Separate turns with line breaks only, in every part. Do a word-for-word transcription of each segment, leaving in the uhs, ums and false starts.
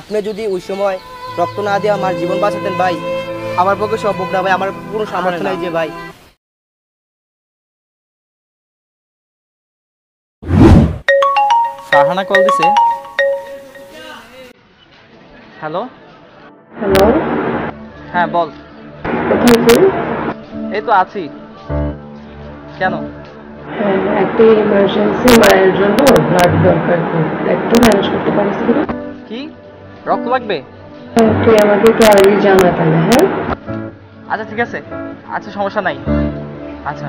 আপনি যদি ওই সময় রক্ত না দিয়ে আমার জীবন বাঁচাতেন ভাই, আমার পক্ষে সম্ভব না ভাই, আমার কোনো সামর্থ্য নাই যে ভাই।
ফারহানা কল দিছে। হ্যালো
হ্যালো,
হ্যাঁ বল।
কোথায় তুই?
এই তো আছি। কেন?
হ্যাঁ, একটা ইমার্জেন্সি মায়ের জন্য ব্লাড দরকার, তো একটু ম্যানেজ করতে পারিস কি?
কি রক্ত লাগবে?
হ্যাঁ, তুই আমাকে একটু আগেই জানা তাহলে। হ্যাঁ,
আচ্ছা ঠিক আছে, আচ্ছা সমস্যা নাই। আচ্ছা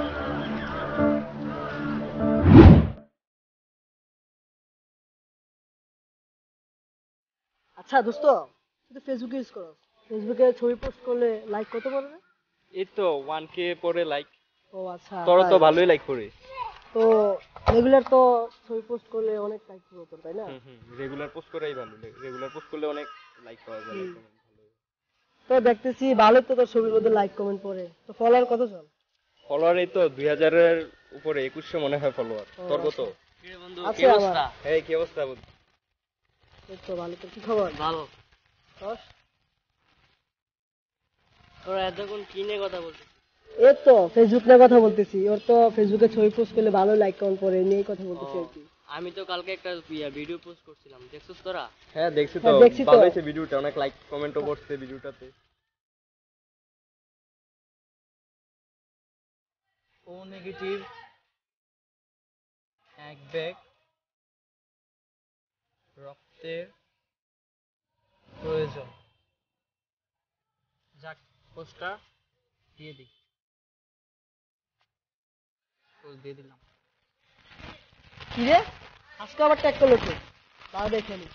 আচ্ছা দোস্ত, তুই তো ফেসবুক ইউজ করো, ফেসবুকে ছবি পোস্ট করলে লাইক কত পড়ে রে?
এই তো ওয়ান কে পরে লাইক।
ও আচ্ছা,
তোর তো
তাই।
ভালোই লাইক করে।
তো রেগুলার তো ছবি পোস্ট করলে অনেক লাইক পড়ে তোর, তাই না?
হুম হুম রেগুলার পোস্ট করাই ভালো, রেগুলার পোস্ট করলে অনেক লাইক পাওয়া যায়।
হুম। তো দেখতেছি ভালো তো তোর ছবির মধ্যে লাইক কমেন্ট পড়ে, তো ফলোয়ার কত জন?
ফলোয়ার এই তো দুই হাজারের উপরে, একুশশো মনে হয় ফলোয়ার।
ও,
তোর কত?
আছে আমার।
এই কি অবস্থা বন্ধু?
এই তো ভালো, তোর কি খবর?
ভালো।
তোর?
তোরা এতক্ষণ কি নিয়ে কথা বলছিস?
এই তো ফেসবুক নিয়ে কথা বলতেছি, ওর তো ফেসবুকে ছবি পোস্ট করলে ভালো লাইক কমেন্ট পড়ে, এই নিয়েই কথা বলতেছি আর কি।
আমি তো কালকে একটা ভিডিও পোস্ট করছিলাম, দেখছিস তোরা?
হ্যাঁ দেখছি তো,
হ্যাঁ, দেখছি তো।
ভালো হয়েছে ভিডিওটা, অনেক লাইক কমেন্টও করছে ভিডিওটাতে। ও নেগেটিভ এক ব্যাগ রক্তের প্রয়োজন। যাক, পোস্টটা দিয়ে দিই। পোস্ট দিয়ে দিলাম।
কি রে, আজকে আবার ট্যাগ করলো তো? তাও দেখে নি,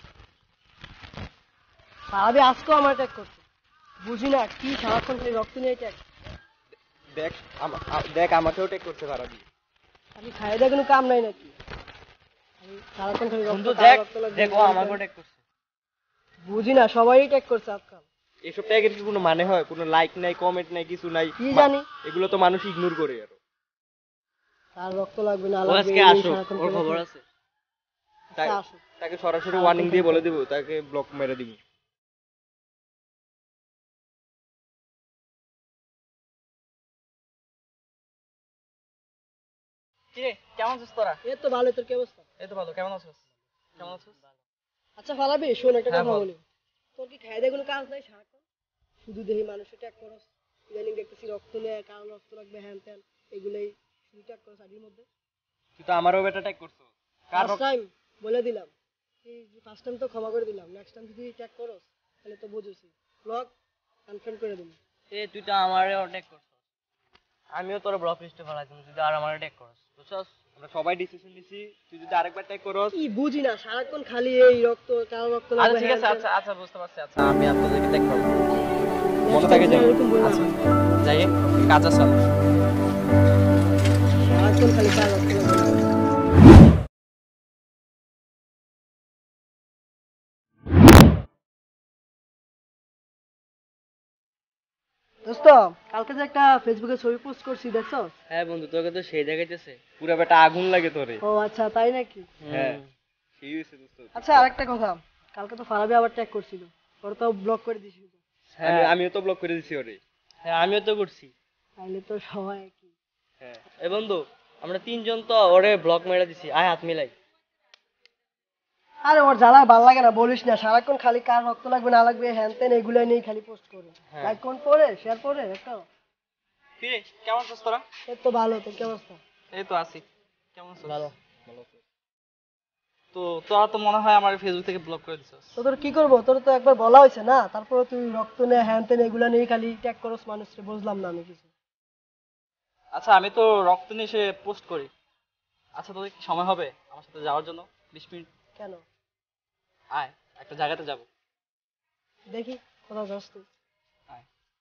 সারাবি আজকেও আমার ট্যাগ করছে। বুঝি না কি সারাক্ষণ খালি রক্ত নিয়ে ট্যাগ।
দেখ আমা- আ- দেখ আমাকেও টেক করতে পারবি।
আমি খাই দেয় কোনো কাম নাই নাকি? আমি সারাক্ষণ খালি রক্ত,
বন্ধু
কার
দেখ,
রক্ত লাগবে,
দেখো
কার
আমাকেও
রক্ত-
ট্যাগ করছে।
বুঝি না, সবাই ট্যাগ করছে আজকাল।
এসব ট্যাগের কি কোনো মানে হয়? কোনো লাইক নাই, কমেন্ট নাই, কিছু নাই।
কি
মা-
জানি
এগুলো তো মানুষ ইগনোর করে আর।
কার রক্ত লাগবে না
ও
লাগবে,
আজকে
এই নিয়ে
আসুক,
সারাক্ষণ
ওর
করে
খবর
থাকে।
আছে।
তাই-
আচ্ছা, আসুক।
তাকে সরাসরি
আর
ওয়ার্নিং
কোথায়
দিয়ে বলে
থাকে?
দিব, তাকে ব্লক মেরে দিব।
কি রে, কেমন আছিস তোরা?
এই তো ভালো, তোর কি অবস্থা?
এই তো ভালো, কেমন আছিস? কেমন আছিস?
আচ্ছা ফালাবি, শোন একটা
হ্যাঁ,
কথা
বল।
বলি। তোর কি খাই দেয় কোনো কাজ নাই সারাক্ষণ? শুধু দেখি মানুষের ট্যাগ করস, ইদানিং দেখতেছি রক্ত নেয়, কারণ রক্ত লাগবে, হ্যান ত্যান, এগুলোই শুধু ট্যাগ করস আদির মধ্যে।
তুই তো আমারও বেটা ট্যাগ করছো। কার
ফার্স্ট
রক্ত-
টাইম বলে দিলাম, ফার্স্ট টাইম তো ক্ষমা করে দিলাম, নেক্সট টাইম যদি ট্যাগ করস তাহলে তো বুঝেছি, ব্লগ আনফ্রেন্ড করে দিবি।
এ তুই তো আমারও ট্যাগ করছিস, আমিও তোর ব্লক লিস্টে ফেলাইছিলাম, তুই তো আর আমারও ট্যাগ করছিস, বুঝছস?
আমরা সবাই ডিসিশন নিছি, তুই যদি আরেকবার ট্যাগ করস।
কি বুঝি না, সারাক্ষণ খালি এই রক্ত, কারো রক্ত
আচ্ছা
লাগবে,
ঠিক
হ্যান
আছে,
ত্যান।
আচ্ছা আচ্ছা বুঝতে পারছি। আচ্ছা আমি আপনাদেরকে ট্যাগ করব।
Next
মনে
time
থাকে যেন।
এরকম বলবো
আচ্ছা,
না।
যাই কাজ আছে।
সারাক্ষণ খালি কার রক্ত লাগবে। দোস্ত, কালকে যে একটা ফেসবুকে ছবি পোস্ট করছি, দেখছো?
হ্যাঁ বন্ধু, তোকে তো সেই দেখাইতেছে।
পুরা বেটা আগুন লাগে তোরে।
ও আচ্ছা, তাই নাকি?
হ্যাঁ সেই হইছে দোস্ত।
আচ্ছা আরেকটা কথা, কালকে তো ফারাবি আবার ট্যাগ করছিল, ওর তো ব্লক করে দিয়েছিল।
আমি
হ্যাঁ
আমিও তো ব্লক করে দিছি ওরে।
হ্যাঁ, আমিও তো করছি।
তাইলে তো সবাই একই।
হ্যাঁ
এ বন্ধু, আমরা তিনজন তো ওরে ব্লক মেরে দিছি, আয় হাত মিলাই।
আরে ওর জ্বালা ভাল লাগে না, বলিস না, সারাক্ষণ খালি কার রক্ত লাগবে না লাগবে, হ্যান ত্যান এগুলো নিয়েই খালি পোস্ট করে।
হ্যাঁ।
লাইক কোন পরে শেয়ার করে একটা।
কি রে, কেমন আছিস তোরা?
এই তো ভালো, তোর কি অবস্থা?
এই তো আছি। কেমন আছিস?
ভালো।
ভালো আছি। তো তোরা তো মনে হয় আমার ফেসবুক থেকে ব্লক করে দিছিস।
তো তোর কি করবো, তোর তো একবার বলা হয়েছে না, তারপরে তুই রক্ত নে হ্যান ত্যান এগুলো নিয়ে খালি ট্যাগ করস মানুষকে, বুঝলাম না আমি কিছু।
আচ্ছা আমি তো রক্ত নিয়ে এসে পোস্ট করি। আচ্ছা তোদের কি সময় হবে আমার সাথে যাওয়ার জন্য? বিশ মিনিট
কেন?
আয়, একটা জায়গাতে যাব।
দেখি কোথাও যাস তুই।
আয়।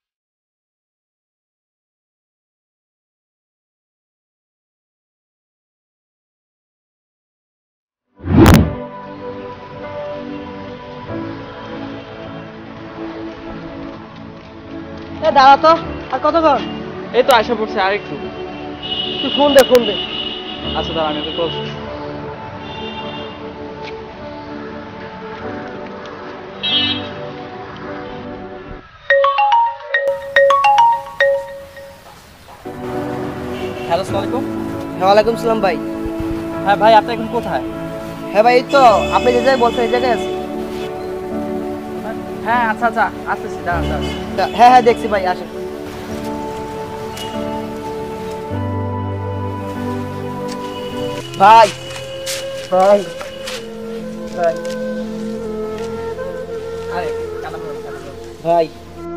এ দাঁড়া তো, আর কতক্ষণ?
এই তো আশা পড়ছে আর একটু।
তুই ফোন দে, ফোন দে।
আচ্ছা দাঁড়া আমি ওকে বলছি। হ্যালো, আসসালামু আলাইকুম।
হ্যাঁ ওয়ালাইকুম সালাম ভাই।
হ্যাঁ ভাই, আপনি এখন কোথায়?
হ্যাঁ ভাই, এই তো আপনি যে জায়গায় বলছেন এই জায়গায় আছি।
হ্যাঁ আচ্ছা আচ্ছা, আসতেছি, দাঁড়ান দাঁড়ান।
হ্যাঁ হ্যাঁ দেখছি ভাই, আসেন। ভাই ভাই ভাই
আরে কান্না করো না, কান্না করো না।
ভাই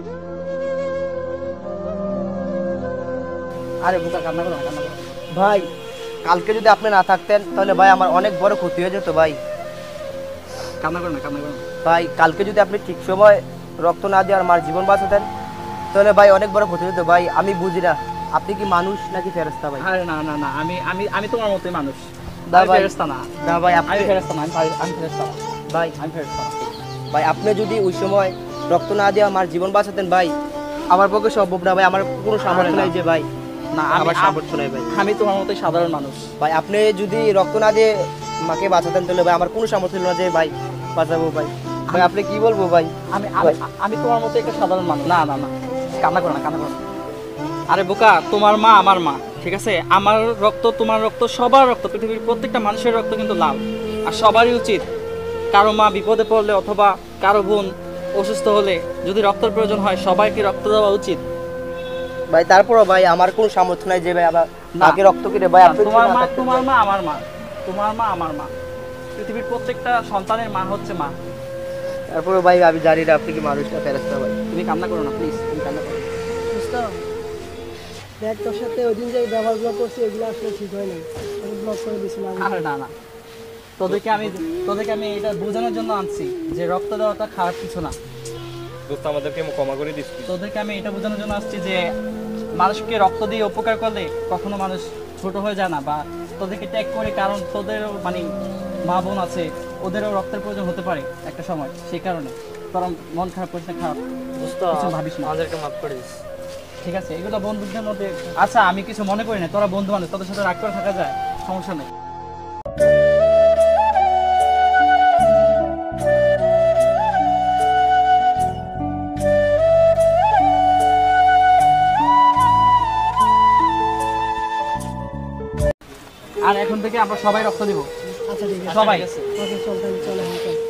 আরে বুকা, কান্না করো না, কান্না করো না।
ভাই কালকে যদি আপনি না থাকতেন তাহলে ভাই আমার অনেক বড় ক্ষতি হয়ে যেত ভাই।
কান্না করো না, কান্না করো না।
ভাই কালকে যদি আপনি ঠিক সময় রক্ত না দিয়ে আমার জীবন বাঁচাতেন তাহলে ভাই অনেক বড় ক্ষতি হতো ভাই। আমি বুঝি না আপনি কি মানুষ নাকি ফেরেশতা ভাই?
আরে না না না, আমি আমি আমি তোমার মতোই মানুষ।
না
আমি
ভাই,
ফেরেশতা না।
না ভাই আপনি
আমি ফেরেশতা না, আমি ফারি- আমি ফেরেশতা না।
ভাই
আমি ফেরেশতা না।
ভাই আপনি যদি ওই সময় রক্ত না দিয়ে আমার জীবন বাঁচাতেন ভাই, আমার পক্ষে সম্ভব না ভাই। আমার কোনো সামর্থ্য
না।
নাই যে ভাই,
না, আমি
আমার সামর্থ্য নাই ভাই।
আমি তোমার মতোই সাধারণ মানুষ।
ভাই আপনি যদি রক্ত না দিয়ে মাকে বাঁচাতেন তাহলে ভাই আমার কোনো সামর্থ্য ছিল না যে ভাই বাঁচাবো ভাই। ভাই আপনি কি বলবো ভাই?
আমি আমি আমি তোমার মতো একটা সাধারণ মানুষ। না না না, কান্না করো না, কান্না করো না। আরে বোকা, তোমার মা আমার মা, ঠিক আছে? আমার রক্ত, তোমার রক্ত, সবার রক্ত, পৃথিবীর প্রত্যেকটা মানুষের রক্ত কিন্তু লাল। আর সবারই উচিত কারো মা বিপদে পড়লে অথবা কারো বোন অসুস্থ হলে যদি রক্তের প্রয়োজন হয় সবাইকে রক্ত দেওয়া উচিত।
ভাই তারপরও ভাই আমার কোনো সামর্থ্য নাই যে ভাই আবার মাকে রক্ত কিনে ভাই আপনি
তোমার
যদি না
মা
থাকতেন
তোমার
ভাই।
মা আমার মা, তোমার মা আমার মা। পৃথিবীর প্রত্যেকটা সন্তানের মা হচ্ছে মা।
তারপরে ভাই আমি জানি না আপনি কি মানুষটা ফেরেশতা ভাই।
তুমি কান্না করো না প্লিজ, তুমি কান্না করো না।
বুঝতাম দেখ, তোর সাথে ওই দিন যে ব্যবহারগুলো করছি এগুলো আসলে ঠিক হয় নাই, আমি ব্লক করে দিয়েছিলাম।
আরে না না, তোদেরকে আমি তোদেরকে আমি এটা বোঝানোর জন্য আনছি যে রক্ত দেওয়াটা খারাপ কিছু না।
দোস্ত আমাদেরকে ক্ষমা করে দিস তুই।
তোদেরকে আমি এটা বোঝানোর জন্য আসছি যে মানুষকে রক্ত দিয়ে উপকার করলে কখনো মানুষ ছোট হয়ে যায় না, বা তোদেরকে ট্যাগ করে, কারণ তোদেরও মানে মা বোন আছে, ওদেরও রক্তের প্রয়োজন হতে পারে একটা সময়, সেই কারণে তোরা মন খারাপ করিস না, খারাপ
দোস্ত
কিছু ভাবিস না।
আমাদেরকে মাফ করে দিস।
ঠিক আছে, এগুলো বন্ধুদের মধ্যে। আচ্ছা আমি কিছু মনে করি না, তোরা বন্ধু মানুষ, তোদের সাথে রাগ করে থাকা যায়, সমস্যা নেই। আর এখন থেকে আমরা সবাই রক্ত দিব,
আচ্ছা ঠিক আছে,
সবাই।
ওকে চল তাহলে, চলে হ্যাঁ চল।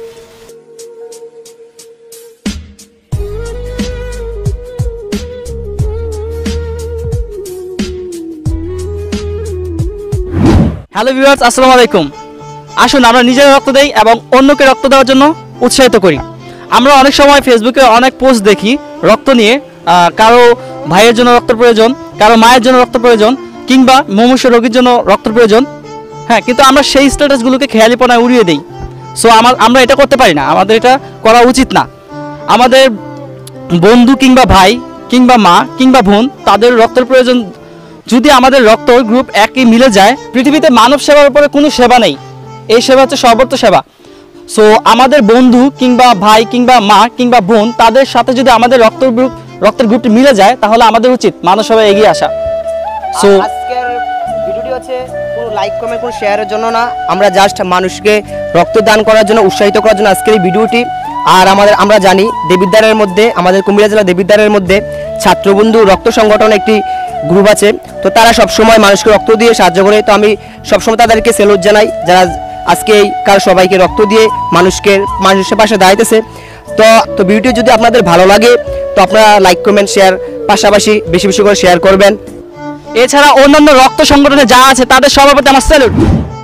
হ্যালো ভিউয়ার্স, আসসালামু আলাইকুম। আসুন আমরা নিজেরা রক্ত দেই এবং অন্যকে রক্ত দেওয়ার জন্য উৎসাহিত করি। আমরা অনেক সময় ফেসবুকে অনেক পোস্ট দেখি রক্ত নিয়ে, আহ, কারো ভাইয়ের জন্য রক্ত প্রয়োজন, কারো মায়ের জন্য রক্ত প্রয়োজন, কিংবা মুমূর্ষু রোগীর জন্য রক্ত প্রয়োজন। হ্যাঁ, কিন্তু আমরা সেই স্ট্যাটাসগুলোকে খেয়ালিপনায় উড়িয়ে দিই। সো আমার আমরা এটা করতে পারি না, আমাদের এটা করা উচিত না। আমাদের বন্ধু কিংবা ভাই কিংবা মা কিংবা বোন, তাদের রক্তের প্রয়োজন যদি আমাদের রক্ত গ্রুপ একই মিলে যায়, পৃথিবীতে মানব সেবার উপরে কোনো সেবা নেই, এই সেবা হচ্ছে সর্বোচ্চ সেবা। সো আমাদের বন্ধু কিংবা ভাই কিংবা মা কিংবা বোন, তাদের সাথে যদি আমাদের রক্ত গ্রুপ রক্তের গ্রুপটি মিলে যায়, তাহলে আমাদের উচিত মানব সেবায় এগিয়ে আসা। সো
আর আজকের ভিডিওটি হচ্ছে কোনো লাইক কমেন্ট কোনো শেয়ারের জন্য না, আমরা জাস্ট মানুষকে রক্তদান করার জন্য উৎসাহিত করার জন্য আজকের এই ভিডিওটি। আর আমাদের আমরা জানি দেবিদ্বারের মধ্যে, আমাদের কুমিল্লা জেলা দেবিদ্বারের মধ্যে ছাত্রবন্ধু রক্ত সংগঠন একটি গ্রুপ আছে, তো তারা সবসময় মানুষকে রক্ত দিয়ে সাহায্য করে। তো আমি সবসময় তাদেরকে সেলুট জানাই, যারা আজকে এই কার সবাইকে রক্ত দিয়ে মানুষকে মানুষের পাশে দাঁড়াইতেছে। তো তো ভিডিও যদি আপনাদের ভালো লাগে তো আপনারা লাইক কমেন্ট শেয়ার পাশাপাশি বেশি বেশি করে শেয়ার করবেন।
এছাড়া অন্যান্য রক্ত সংগঠনে যা আছে তাদের সবার প্রতি আমার স্যালুট।